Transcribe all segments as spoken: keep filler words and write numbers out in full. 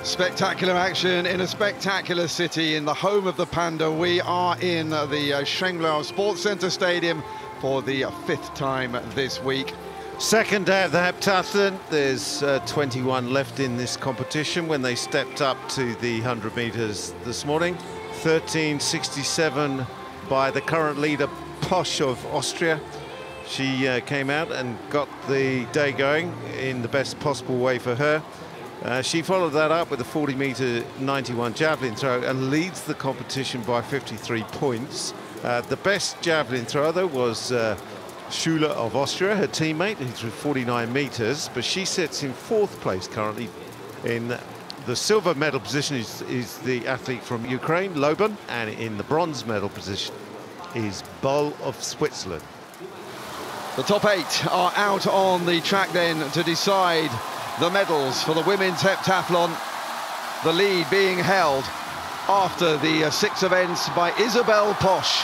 Spectacular action in a spectacular city, in the home of the Panda. We are in the uh, Shenglao Sports Center Stadium for the fifth time this week. Second day of the heptathlon. There's uh, twenty-one left in this competition when they stepped up to the one hundred meters this morning. thirteen sixty-seven by the current leader, Posch of Austria. She uh, came out and got the day going in the best possible way for her. Uh, she followed that up with a forty meter ninety-one javelin throw and leads the competition by fifty-three points. Uh, the best javelin thrower, though, was uh, Schüler of Austria, her teammate, who threw forty-nine meters, but she sits in fourth place currently. In the silver medal position is, is the athlete from Ukraine, Loban, and in the bronze medal position is Boll of Switzerland. The top eight are out on the track then to decide the medals for the women's heptathlon. The lead being held after the uh, six events by Isabelle Posch.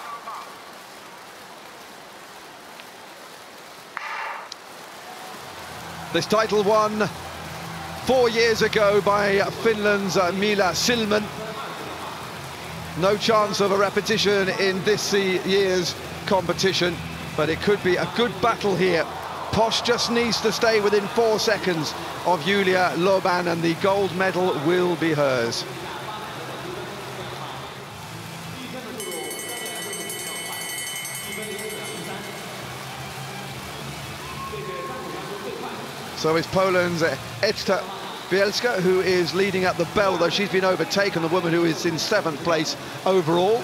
This title won four years ago by Finland's uh, Mila Silman. No chance of a repetition in this year's competition, but it could be a good battle here. Posch just needs to stay within four seconds of Julia Loban and the gold medal will be hers. So it's Poland's Edyta Bielska who is leading at the bell, though she's been overtaken, the woman who is in seventh place overall.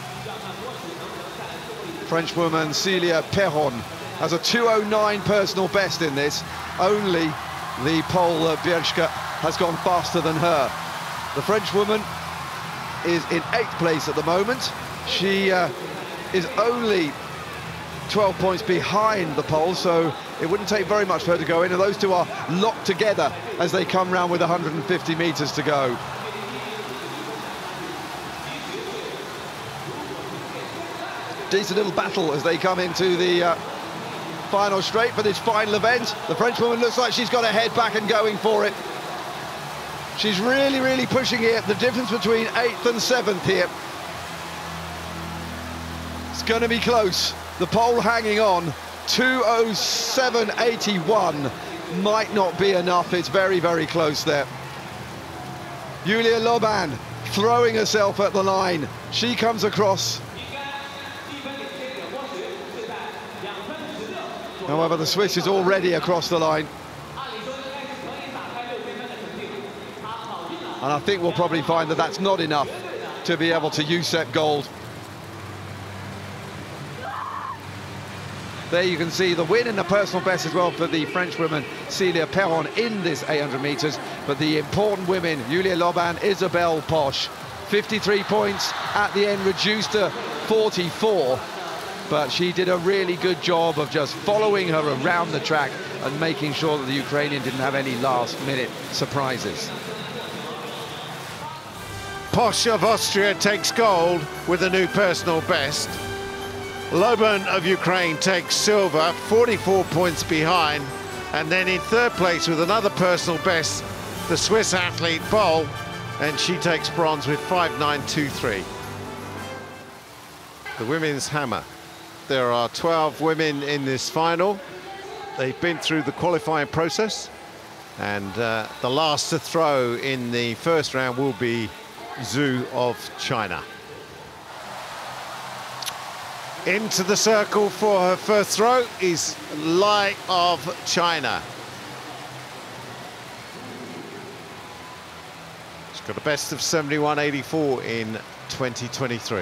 Frenchwoman Celia Perron has a two oh nine personal best in this. Only the Pole uh, Bielska has gone faster than her. The Frenchwoman is in eighth place at the moment. She uh, is only twelve points behind the Pole, so it wouldn't take very much for her to go in, and those two are locked together as they come round with one hundred fifty meters to go. Decent little battle as they come into the uh, final straight for this final event. The Frenchwoman looks like she's got her head back and going for it. She's really, really pushing it. The difference between eighth and seventh here. It's going to be close. The pole hanging on. two oh seven eighty-one might not be enough. It's very, very close there. Julia Loban throwing herself at the line. She comes across. However, the Swiss is already across the line. And I think we'll probably find that that's not enough to be able to usurp gold. There you can see the win and the personal best as well for the Frenchwoman Celia Perron in this eight hundred meters. But the important women, Julia Loban, Isabelle Posch, fifty-three points at the end, reduced to forty-four. But she did a really good job of just following her around the track and making sure that the Ukrainian didn't have any last-minute surprises. Posch of Austria takes gold with a new personal best. Loban of Ukraine takes silver, forty-four points behind. And then in third place with another personal best, the Swiss athlete Boll, and she takes bronze with five nine two three. The women's hammer. There are twelve women in this final. They've been through the qualifying process, and uh, the last to throw in the first round will be Zhu of China. Into the circle for her first throw is Lai of China. She's got a best of seventy-one eighty-four in twenty twenty-three.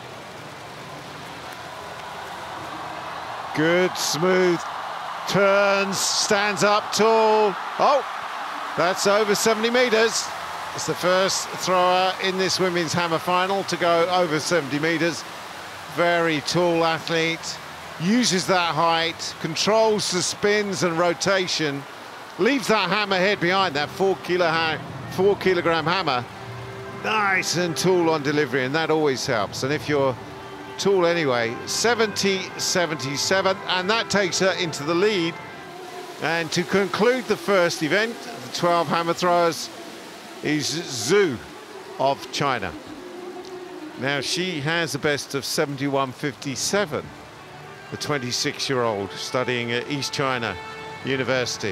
Good, smooth turns, stands up tall. Oh, that's over seventy meters. It's the first thrower in this women's hammer final to go over seventy meters. Very tall athlete, uses that height, controls the spins and rotation, leaves that hammer head behind, that four kilo ha four kilogram hammer. Nice and tall on delivery, and that always helps. And if you're tall anyway, seventy seventy-seven, and that takes her into the lead. And to conclude the first event, the twelve hammer throwers, is Zhu of China. Now, she has a best of seventy-one fifty-seven, the twenty-six-year-old studying at East China University.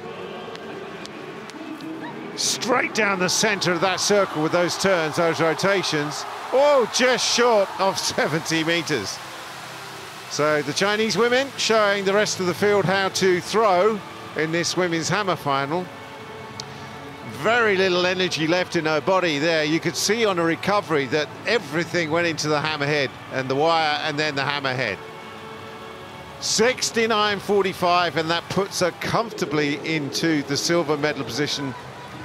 Straight down the center of that circle with those turns, those rotations. Oh, just short of seventy meters. So the Chinese women showing the rest of the field how to throw in this women's hammer final. Very little energy left in her body there. You could see on a recovery that everything went into the hammerhead and the wire and then the hammerhead. sixty-nine forty-five, and that puts her comfortably into the silver medal position.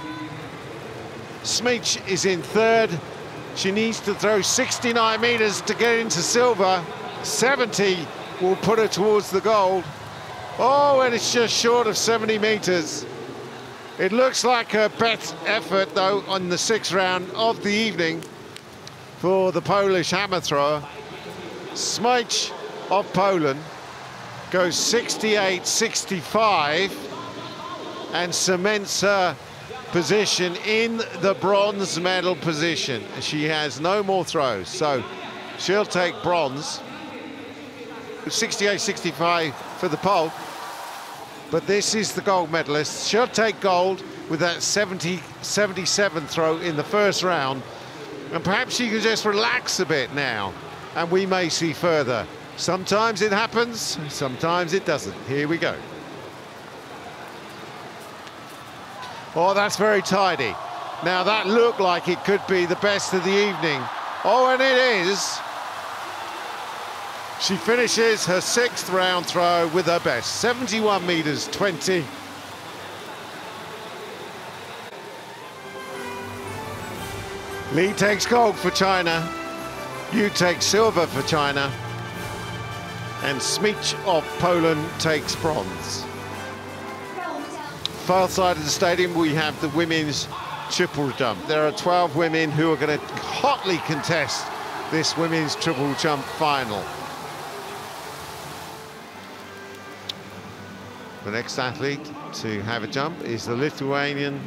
Smeech is in third. She needs to throw sixty-nine meters to get into silver. seventy will put her towards the gold. Oh, and it's just short of seventy meters. It looks like her best effort, though, on the sixth round of the evening for the Polish hammer thrower. Smeech of Poland goes sixty-eight sixty-five and cements her position in the bronze medal position. She has no more throws, so she'll take bronze. sixty-eight sixty-five for the Pole, but this is the gold medalist. She'll take gold with that seventy seventy-seven throw in the first round, and perhaps she can just relax a bit now, and we may see further. Sometimes it happens, sometimes it doesn't. Here we go. Oh, that's very tidy. Now that looked like it could be the best of the evening. Oh, and it is. She finishes her sixth round throw with her best, seventy-one meters twenty. Li takes gold for China. Yu takes silver for China. And Smeech of Poland takes bronze. Far side of the stadium, we have the women's triple jump. There are twelve women who are going to hotly contest this women's triple jump final. The next athlete to have a jump is the Lithuanian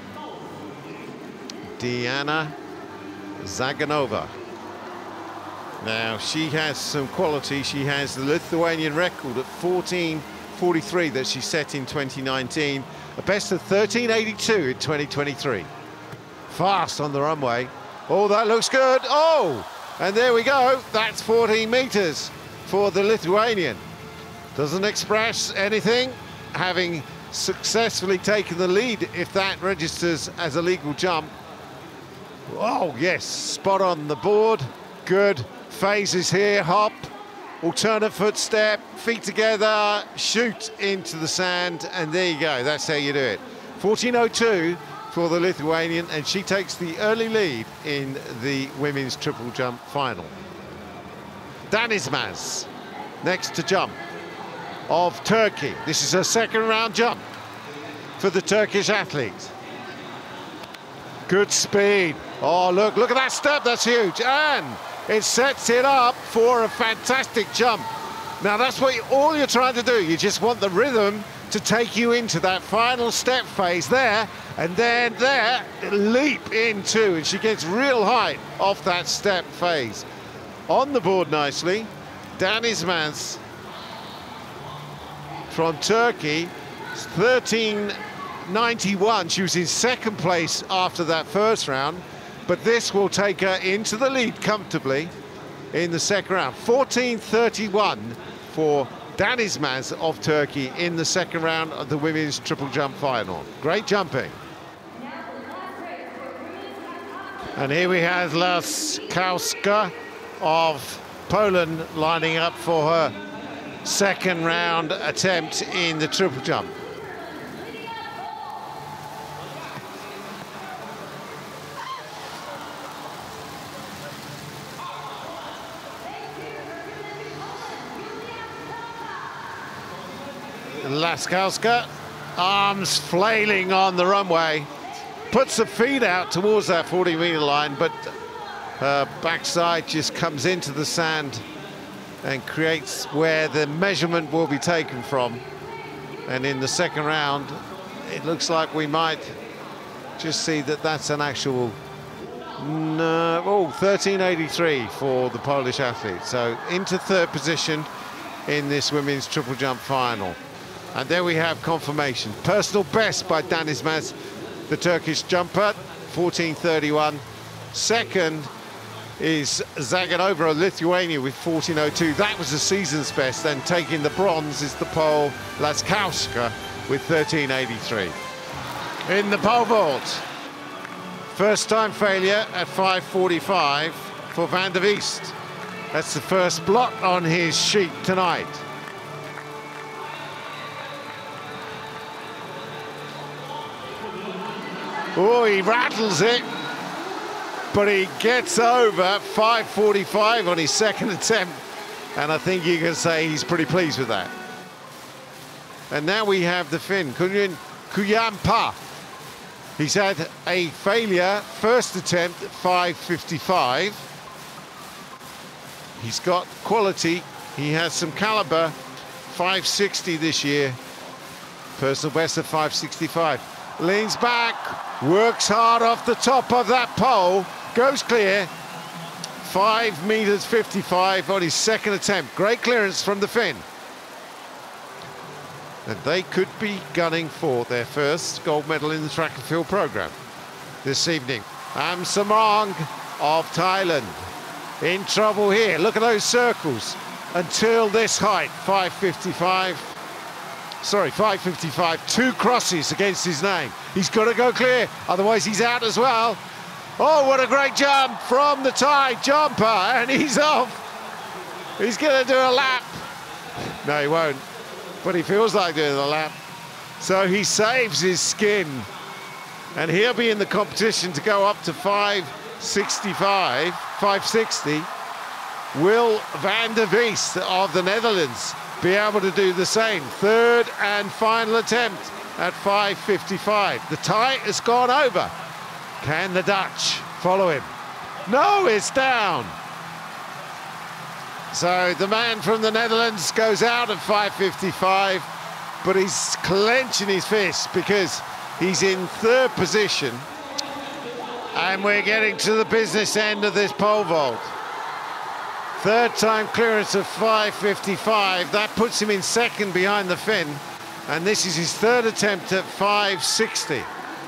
Diana Zaganova. Now, she has some quality. She has the Lithuanian record at fourteen forty-three that she set in twenty nineteen, a best of thirteen eighty-two in twenty twenty-three. Fast on the runway. Oh, that looks good. Oh, and there we go. That's fourteen meters for the Lithuanian. Doesn't express anything, having successfully taken the lead if that registers as a legal jump. Oh, yes, spot on the board. Good. Phases here, hop, alternate footstep, feet together, shoot into the sand, and there you go. That's how you do it. fourteen oh two for the Lithuanian, and she takes the early lead in the women's triple jump final. Danizmaz, next to jump, of Turkey. This is her second round jump for the Turkish athlete. Good speed. Oh, look, look at that step, that's huge. And it sets it up for a fantastic jump. Now, that's what you, all you're trying to do. You just want the rhythm to take you into that final step phase there, and then there, leap into, and she gets real height off that step phase. On the board nicely, Danizmaz from Turkey, thirteen ninety-one. She was in second place after that first round, but this will take her into the lead comfortably in the second round. fourteen thirty-one for Danizmaz of Turkey in the second round of the women's triple jump final. Great jumping. And here we have Laskowska of Poland lining up for her second round attempt in the triple jump. Laskowska, arms flailing on the runway, puts the feet out towards that forty meter line, but her backside just comes into the sand and creates where the measurement will be taken from. And in the second round, it looks like we might just see that that's an actual no, oh, thirteen eighty-three for the Polish athlete. So into third position in this women's triple jump final. And there we have confirmation. Personal best by Dan Ismaz, the Turkish jumper, fourteen thirty-one. Second is Zaganova of Lithuania with fourteen oh two. That was the season's best. Then taking the bronze is the Pole Laskowska with thirteen eighty-three. In the pole vault, first time failure at five forty-five for Van der Wiest. That's the first blot on his sheet tonight. Oh, he rattles it, but he gets over five forty-five on his second attempt, and I think you can say he's pretty pleased with that. And now we have the Finn, Kunjun Kujampa. He's had a failure, first attempt at five fifty-five. He's got quality, he has some caliber, five sixty this year. Personal best of five sixty-five. Leans back, works hard off the top of that pole, goes clear. five meters fifty-five on his second attempt. Great clearance from the Finn. And they could be gunning for their first gold medal in the track and field program this evening. Am Samang of Thailand in trouble here. Look at those circles until this height, five fifty-five. Sorry, five fifty-five, two crosses against his name. He's got to go clear, otherwise he's out as well. Oh, what a great jump from the Thai jumper, and he's off. He's going to do a lap. No, he won't, but he feels like doing a lap. So he saves his skin, and he'll be in the competition to go up to five sixty-five, five sixty. Will Van der Wiest of the Netherlands be able to do the same? Third and final attempt at five fifty-five. The Thai has gone over. Can the Dutch follow him? No, it's down. So the man from the Netherlands goes out at five fifty-five, but he's clenching his fist because he's in third position. And we're getting to the business end of this pole vault. Third time clearance of five fifty-five. That puts him in second behind the Finn. And this is his third attempt at five sixty.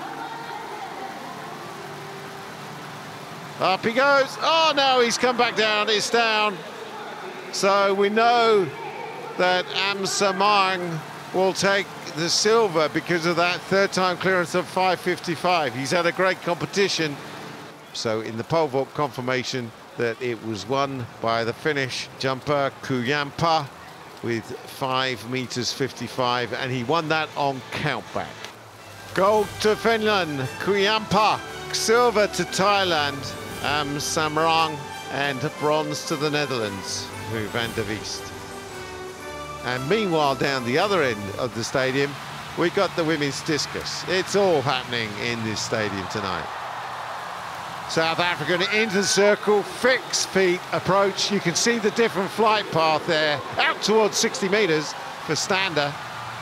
Up he goes. Oh no, he's come back down. It's down. So we know that Am Samang will take the silver because of that third time clearance of five fifty-five. He's had a great competition. So in the pole vault, confirmation that it was won by the Finnish jumper Kujampa with five meters fifty-five, and he won that on countback. Gold to Finland, Kujampa. Silver to Thailand, Am Samang, and bronze to the Netherlands, Van der Wiest. And meanwhile, down the other end of the stadium, we got the women's discus. It's all happening in this stadium tonight. South Africa into the circle, fixed feet approach. You can see the different flight path there, out towards sixty meters for Stander.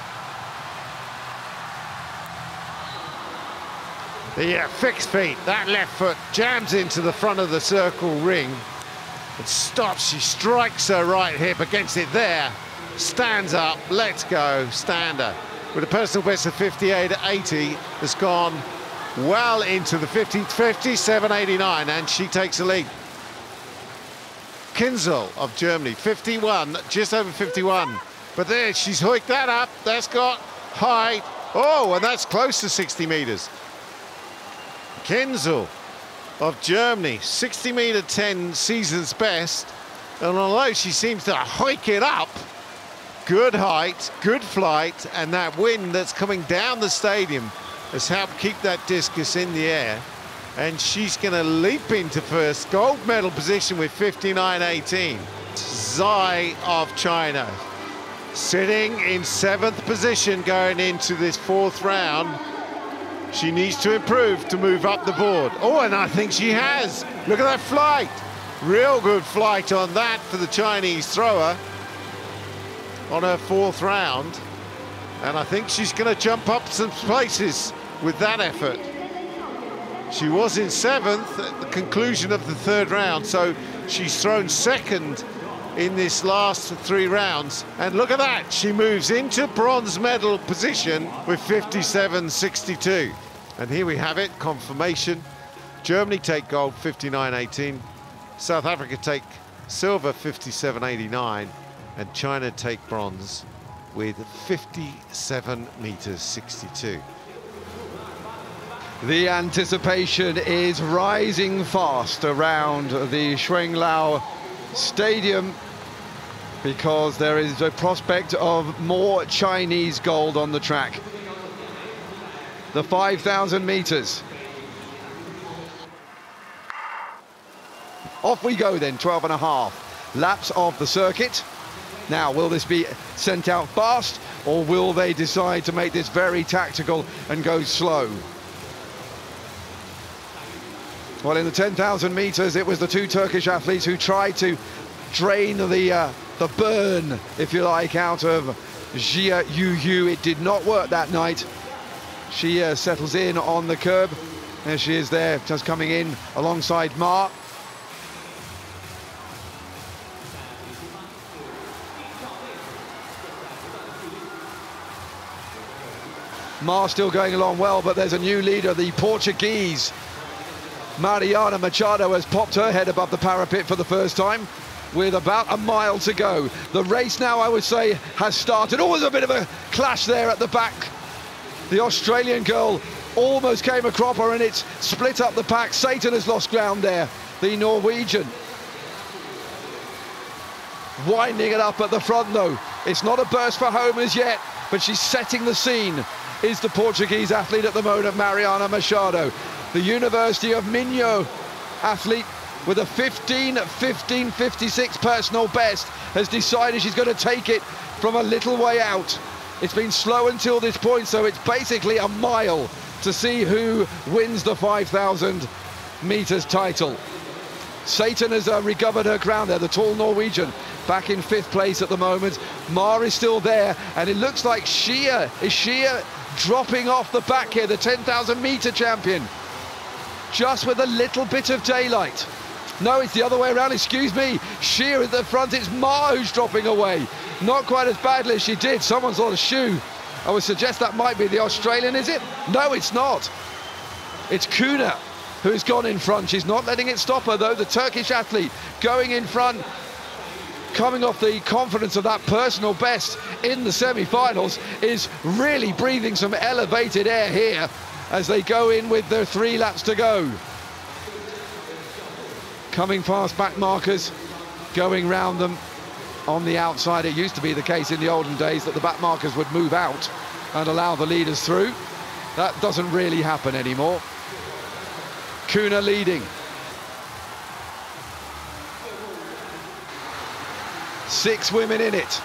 Yeah, fixed feet, that left foot jams into the front of the circle ring and stops. She strikes her right hip against it there, stands up, let's go, Stander. With a personal best of fifty-eight eighty, has gone well into the fifty, fifty-seven eighty-nine, and she takes the lead. Kinzel of Germany, fifty-one, just over fifty-one. But there, she's hoiked that up, that's got height. Oh, and that's close to sixty meters. Kinzel of Germany, sixty meter ten season's best, and although she seems to hike it up, good height, good flight, and that wind that's coming down the stadium has helped keep that discus in the air, and she's going to leap into first gold medal position with fifty-nine eighteen. Zhai of China sitting in seventh position going into this fourth round. She needs to improve to move up the board. Oh, and I think she has. Look at that flight. Real good flight on that for the Chinese thrower on her fourth round. And I think she's going to jump up some places with that effort. She was in seventh at the conclusion of the third round, so she's thrown second in this last three rounds. And look at that, she moves into bronze medal position with fifty-seven sixty-two. And here we have it, confirmation. Germany take gold, fifty-nine eighteen. South Africa take silver, fifty-seven eighty-nine. And China take bronze with fifty-seven meters sixty-two. The anticipation is rising fast around the Shuanglao Stadium because there is a prospect of more Chinese gold on the track. The five thousand meters. Off we go then, twelve and a half laps of the circuit. Now, will this be sent out fast, or will they decide to make this very tactical and go slow? Well, in the ten thousand meters, it was the two Turkish athletes who tried to drain the uh, the burn, if you like, out of Jia Yu. It did not work that night. She uh, settles in on the curb. There she is there, just coming in alongside Ma. Ma still going along well, but there's a new leader, the Portuguese. Mariana Machado has popped her head above the parapet for the first time with about a mile to go. The race now, I would say, has started. Always a bit of a clash there at the back. The Australian girl almost came a cropper and it's split up the pack. Satan has lost ground there, the Norwegian. Winding it up at the front though. It's not a burst for home as yet, but she's setting the scene, is the Portuguese athlete at the moment, Mariana Machado. The University of Minho athlete with a fifteen fifteen fifty-six personal best has decided she's going to take it from a little way out. It's been slow until this point, so it's basically a mile to see who wins the five thousand meters title. Satan has uh, recovered her crown there, the tall Norwegian, back in fifth place at the moment. Ma is still there, and it looks like Shia, is Shia dropping off the back here, the ten thousand meter champion. Just with a little bit of daylight. No, it's the other way around, excuse me. Shia at the front, it's Ma who's dropping away. Not quite as badly as she did. Someone's on a shoe. I would suggest that might be the Australian, is it? No, it's not. It's Kuna who's gone in front. She's not letting it stop her, though. The Turkish athlete going in front, coming off the confidence of that personal best in the semi-finals, is really breathing some elevated air here as they go in with their three laps to go. Coming past back markers, going round them on the outside. It used to be the case in the olden days that the back markers would move out and allow the leaders through. That doesn't really happen anymore. Kuna leading. Six women in it.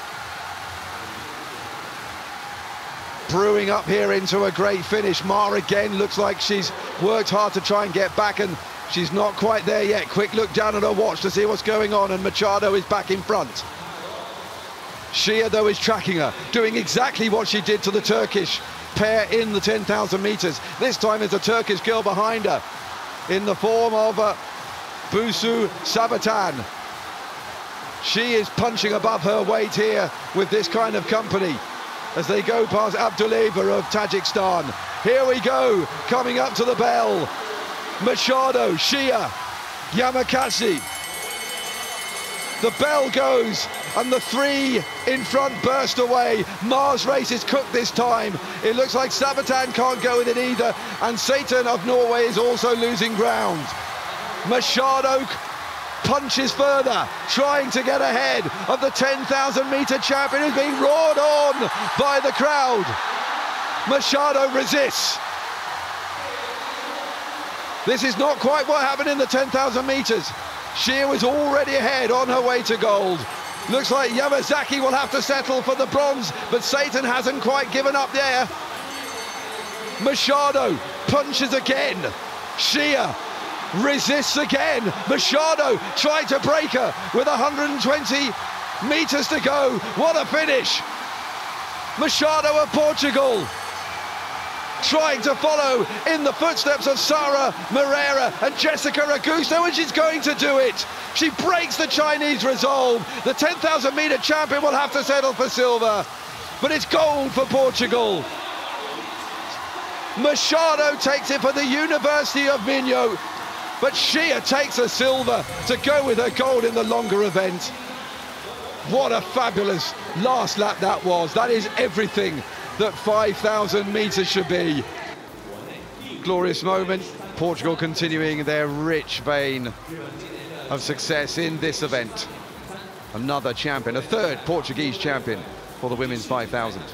Brewing up here into a great finish. Ma again looks like she's worked hard to try and get back, and she's not quite there yet. Quick look down at her watch to see what's going on, and Machado is back in front. Shia, though, is tracking her, doing exactly what she did to the Turkish pair in the ten thousand meters. This time there's a Turkish girl behind her in the form of uh, Busu Sabatan. She is punching above her weight here with this kind of company as they go past Abduleva of Tajikistan. Here we go, coming up to the bell. Machado, Shia, Yamakasi. The bell goes and the three in front burst away. Ma's race is cooked this time. It looks like Sabatan can't go with it either, and Satan of Norway is also losing ground. Machado punches further, trying to get ahead of the ten thousand meter champion who's being roared on by the crowd. Machado resists. This is not quite what happened in the ten thousand meters. Shia was already ahead on her way to gold. Looks like Yamazaki will have to settle for the bronze, but Satan hasn't quite given up there. Machado punches again. Shia resists again. Machado tried to break her with one hundred twenty meters to go. What a finish. Machado of Portugal trying to follow in the footsteps of Sara Moreira and Jessica Agusto, and she's going to do it. She breaks the Chinese resolve. The ten thousand metre champion will have to settle for silver, but it's gold for Portugal. Machado takes it for the University of Minho, but Shia takes a silver to go with her gold in the longer event. What a fabulous last lap that was. That is everything that five thousand metres should be. Glorious moment. Portugal continuing their rich vein of success in this event. Another champion, a third Portuguese champion for the women's five thousand.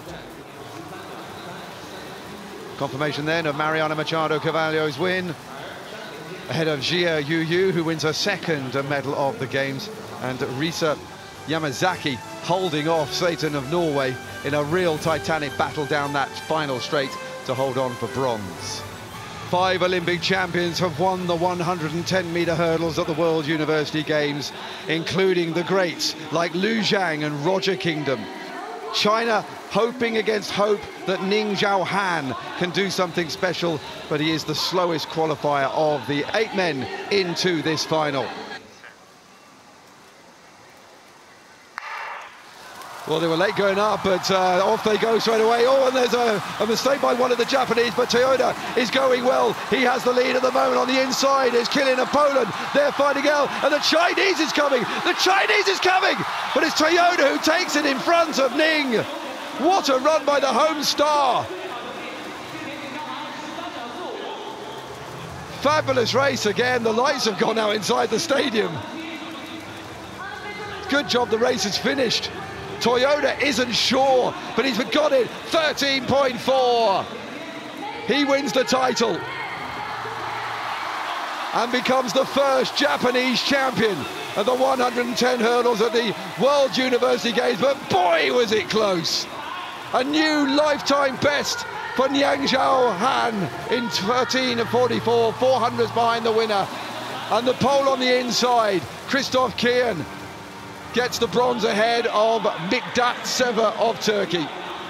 Confirmation then of Mariana Machado Carvalho's win, ahead of Jia Yu, who wins her second medal of the Games, and Risa Yamazaki holding off Satan of Norway in a real titanic battle down that final straight to hold on for bronze. Five Olympic champions have won the one hundred ten metre hurdles at the World University Games, including the greats like Lu Zhang and Roger Kingdom. China hoping against hope that Ning Zhao Han can do something special, but he is the slowest qualifier of the eight men into this final. Well, they were late going up, but uh, off they go straight away. Oh, and there's a, a mistake by one of the Japanese, but Toyoda is going well. He has the lead at the moment. On the inside is Kilian of Poland. They're fighting out, and the Chinese is coming. The Chinese is coming, but it's Toyoda who takes it in front of Ning. What a run by the home star. Fabulous race again. The lights have gone out inside the stadium. Good job the race is finished. Toyoda isn't sure, but he's got it. thirteen point four. He wins the title and becomes the first Japanese champion of the one hundred ten hurdles at the World University Games. But boy, was it close. A new lifetime best for Ning Zhao Han in thirteen forty-four, four hundredths behind the winner. And the pole on the inside, Christoph Kian gets the bronze ahead of Miktat Sever of Turkey.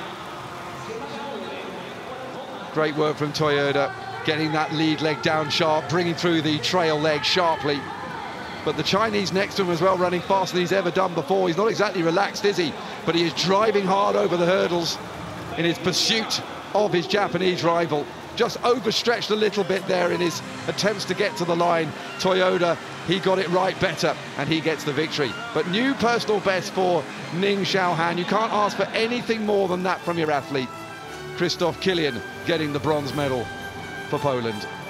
Great work from Toyoda, getting that lead leg down sharp, bringing through the trail leg sharply. But the Chinese next to him as well, running faster than he's ever done before. He's not exactly relaxed, is he? But he is driving hard over the hurdles in his pursuit of his Japanese rival. Just overstretched a little bit there in his attempts to get to the line. Toyoda, he got it right better, and he gets the victory. But new personal best for Ning Zhao Han. You can't ask for anything more than that from your athlete. Christoph Kilian getting the bronze medal for Poland.